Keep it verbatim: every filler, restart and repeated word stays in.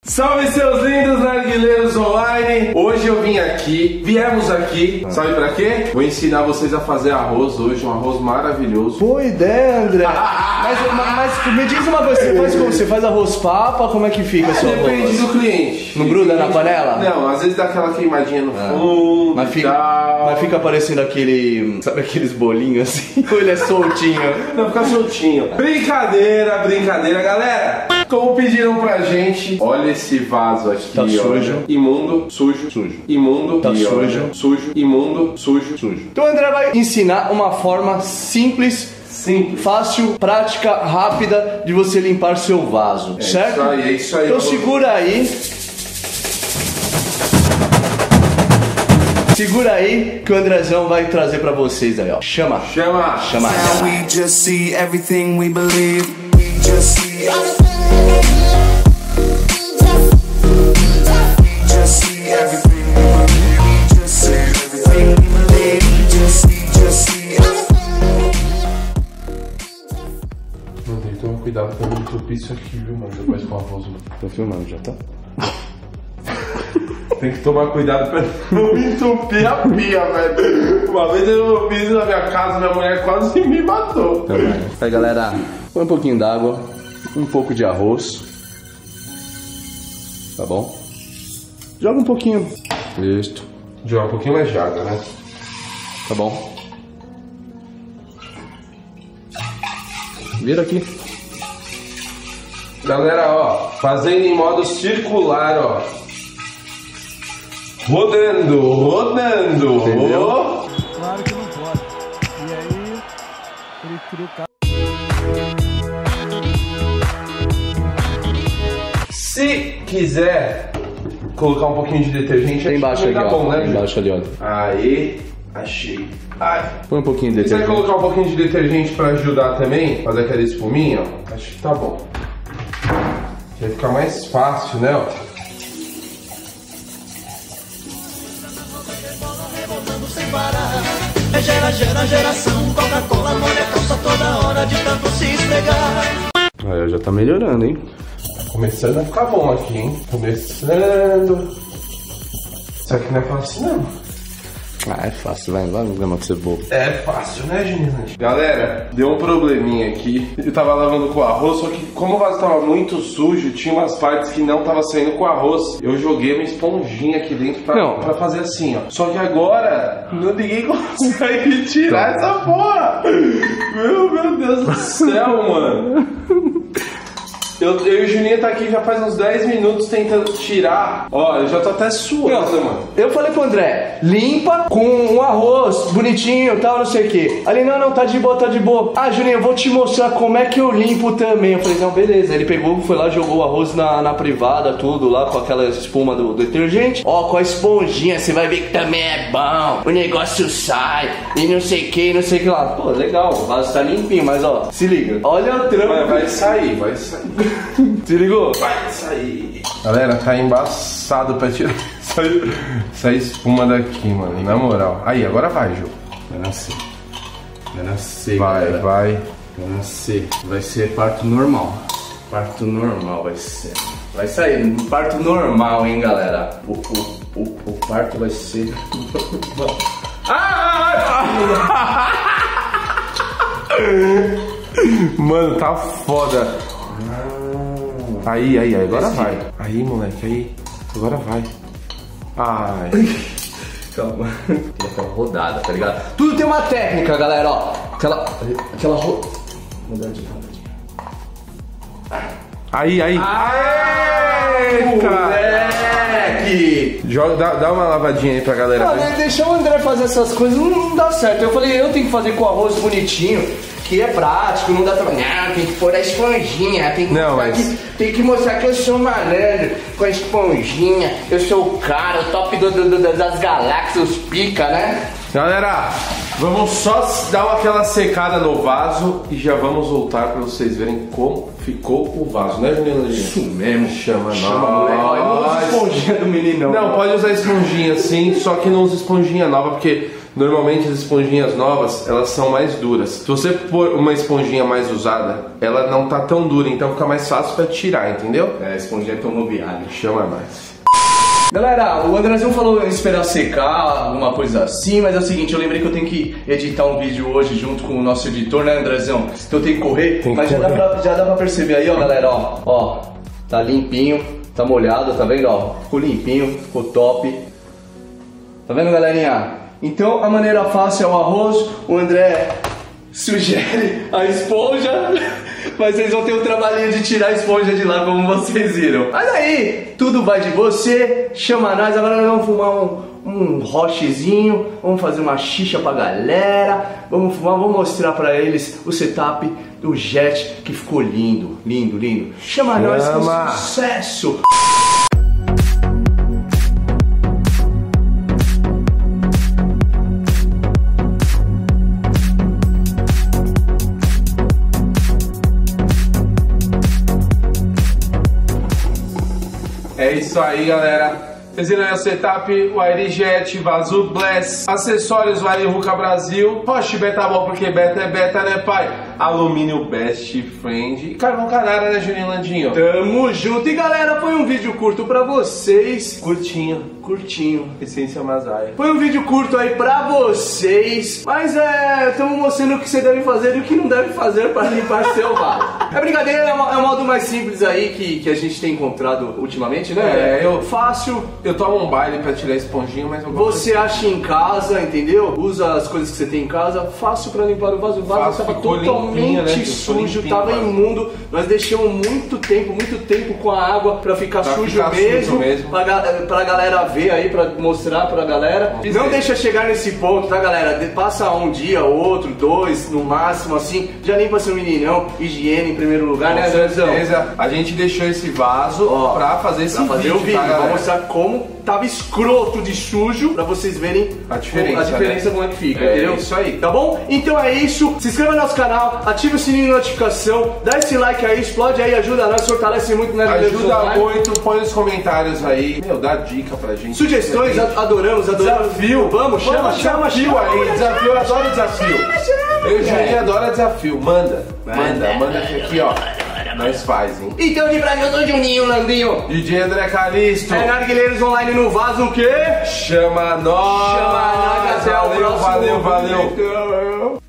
Salve seus lindos narguileiros online! Hoje eu vim aqui, viemos aqui, sabe pra quê? Vou ensinar vocês a fazer arroz hoje, um arroz maravilhoso. Boa ideia, André! mas, mas me diz uma coisa, você faz como? Você faz arroz papa? Como é que fica? É, seu depende arroz? do cliente. Não gruda na panela? Não, às vezes dá aquela queimadinha no ah. fundo mas fica, tal. Mas fica parecendo aquele, sabe aqueles bolinhos assim? Ou ele é soltinho? Não, fica soltinho. Brincadeira, brincadeira, galera! Como pediram pra gente, olha esse vaso aqui, tá sujo. Ó, imundo, sujo, sujo, imundo, tá e sujo, olha, sujo, imundo, sujo, sujo. Então o André vai ensinar uma forma simples, simples, fácil, prática, rápida de você limpar seu vaso, é certo? Isso aí, é isso aí. Então segura aí. Segura aí que o Andrezão vai trazer pra vocês aí, ó. Chama. Chama. Chama. Now we just see everything we believe. We just see Mano, tem que tomar cuidado pra não entupir isso aqui, viu, mano? Depois com o arroz, mano. Tô filmando, já tá? Tem que tomar cuidado pra não entupir a pia, velho. Uma vez eu fiz na minha casa, minha mulher quase me matou. Aí, galera, põe um pouquinho d'água, um pouco de arroz. Tá bom? Joga um pouquinho. Isso. Joga um pouquinho mais de água, né? Tá bom. Vira aqui. Galera, ó, fazendo em modo circular, ó. Rodando, rodando. Entendeu? Claro que não pode. E aí, ele cria o carro. Se quiser colocar um pouquinho de detergente, Tem embaixo ali, tá ó. bom, né? Tem embaixo ali, ó. Aí, achei. Ai. Põe um pouquinho de Se quiser detergente. colocar um pouquinho de detergente pra ajudar também, fazer aquela espuminha, ó, acho que tá bom. Vai ficar mais fácil, né, ó. É gera, gera, geração, Coca-Cola molha a calça toda hora de tanto se esfregar. Aí, já tá melhorando, hein? Começando a ficar bom aqui, hein? Começando. Isso aqui não é fácil, não. Ah, é fácil, vai, vai, não vai ser bobo. É fácil, né, Juliana? Galera, deu um probleminha aqui. Eu tava lavando com arroz, só que como o vaso tava muito sujo, tinha umas partes que não tava saindo com arroz. Eu joguei uma esponjinha aqui dentro pra, não. pra fazer assim, ó. Só que agora, não, ninguém consegue tirar essa porra. Meu, meu Deus do céu, mano. Eu, eu e o Juninho tá aqui já faz uns dez minutos tentando tirar. Ó, eu já tô até suando, mano. Eu falei pro André, limpa com um arroz bonitinho e tal, não sei o que. Ali, não, não, tá de boa, tá de boa. Ah, Juninho, eu vou te mostrar como é que eu limpo também. Eu falei, não, beleza. Ele pegou, foi lá, jogou o arroz na, na privada, tudo lá, com aquela espuma do detergente. Ó, com a esponjinha, você vai ver que também é bom. O negócio sai e não sei o que, não sei o que lá. Pô, legal, o vaso tá limpinho, mas ó, se liga. Olha o trampo. Vai, vai sair, vai sair. Se ligou? Vai sair. Galera, tá embaçado pra tirar essa, essa espuma daqui, mano. Na moral. Aí, agora vai, Ju. Vai nascer. Vai nascer, Vai, galera. vai. Vai nascer. Vai ser parto normal. Parto normal vai ser. Vai sair. Parto normal, hein, galera. O, o, o, o parto vai ser normal. Ah! Mano, tá foda. Aí, aí, aí, agora vai. Aí, moleque, aí. Agora vai. Ai. Calma. Aquela rodada, tá ligado? Tudo tem uma técnica, galera, ó. Aquela. Aquela ro... Mudar de lado. Aí, aí. Aê, moleque! Joga, dá, dá uma lavadinha aí pra galera. Não, deixar o André fazer essas coisas não, não dá certo. Eu falei, eu tenho que fazer com arroz bonitinho, que é prático, não dá trabalho. Não, tem que pôr a esponjinha, tem que, não, mas... que, tem que mostrar que eu sou malandro com a esponjinha, eu sou o cara, o top do, do, do, das galáxias, os pica, né? Galera, vamos só dar aquela secada no vaso e já vamos voltar pra vocês verem como ficou o vaso, né, Juliana? Isso mesmo. Chama, Chama, nós. moleque. Não usa esponjinha do meninão. Não, pode usar esponjinha sim, só que não usa esponjinha nova, porque Normalmente as esponjinhas novas, elas são mais duras. Se você pôr uma esponjinha mais usada, ela não tá tão dura, então fica mais fácil pra tirar, entendeu? É, a esponjinha tomou viagem. Chama mais. Galera, o Andrezão falou em esperar secar, alguma coisa assim, mas é o seguinte, eu lembrei que eu tenho que editar um vídeo hoje junto com o nosso editor, né, Andrezão? Então eu tenho que correr, Tem que mas já dá, correr. pra, já dá pra perceber aí, ó, galera, ó, ó, tá limpinho, tá molhado, tá vendo, ó, ficou limpinho, ficou top. Tá vendo, galerinha? Então a maneira fácil é o arroz, o André sugere a esponja, mas vocês vão ter o trabalhinho de tirar a esponja de lá, como vocês viram. Mas aí, tudo vai de você, chama nós, agora nós vamos fumar um, um rochezinho, vamos fazer uma xixa pra galera, vamos fumar, vamos mostrar pra eles o setup do Jet, que ficou lindo, lindo, lindo. Chama nós, que Chama. sucesso! É isso aí, galera. Vocês viram aí o setup, o Airijet, Vazu Bless, acessórios Variruca Brasil, Roche Beta Ball, porque beta é beta, né, pai? Alumínio Best Friend e carvão canara, né, Juninho Landinho? Tamo junto! E galera, foi um vídeo curto pra vocês. Curtinho, Curtinho. essência Mazai. Foi um vídeo curto aí pra vocês, mas é, estamos mostrando o que você deve fazer e o que não deve fazer pra limpar seu vaso. É brincadeira, é, uma, é o modo mais simples aí que, que a gente tem encontrado ultimamente, né? É, eu- Fácil, Eu tomo um baile pra tirar a esponjinha, mas eu gosto você acha em casa, entendeu? Usa as coisas que você tem em casa, fácil pra limpar o vaso. O vaso Fácil, tava ficou totalmente limpinho, né? Ficou sujo, limpinho, tava vaso. imundo. Nós deixamos muito tempo, muito tempo com a água pra ficar Pra sujo ficar mesmo, sujo mesmo. Pra, ga- pra galera ver aí, pra mostrar pra galera. Fiz Não mesmo. deixa chegar nesse ponto, tá, galera? De- Passa um dia, outro, dois, no máximo, assim. Já limpa seu meninão, higiene em primeiro lugar, né, Com Andrezão? certeza. A gente deixou esse vaso Ó, pra fazer esse Pra fazer vídeo, o vídeo, tá, pra galera? mostrar como tava escroto de sujo, pra vocês verem A diferença, a diferença né? como é que fica, É entendeu? isso aí. Tá bom? Então é isso, se inscreva no nosso canal, ative o sininho de notificação, dá esse like aí, explode aí, ajuda nós, fortalece muito, né? Ajuda online. muito, põe nos comentários aí. Meu, dá dica pra gente. Sugestões, a- adoramos, adoramos. Desafio. Vamos, chama, chama, desafio chama. aí. Desafio, eu adoro desafio. Eu e o Juninho adoro desafio. Manda, manda, Manda. manda que aqui, ó. Nós faz, hein? Então de Brasil, eu sou Juninho, Landinho. D J André Calisto. É Narguilheiros Online no vaso, o quê? Chama nós. Chama nós, até o Valeu, próximo valeu, valeu. vídeo.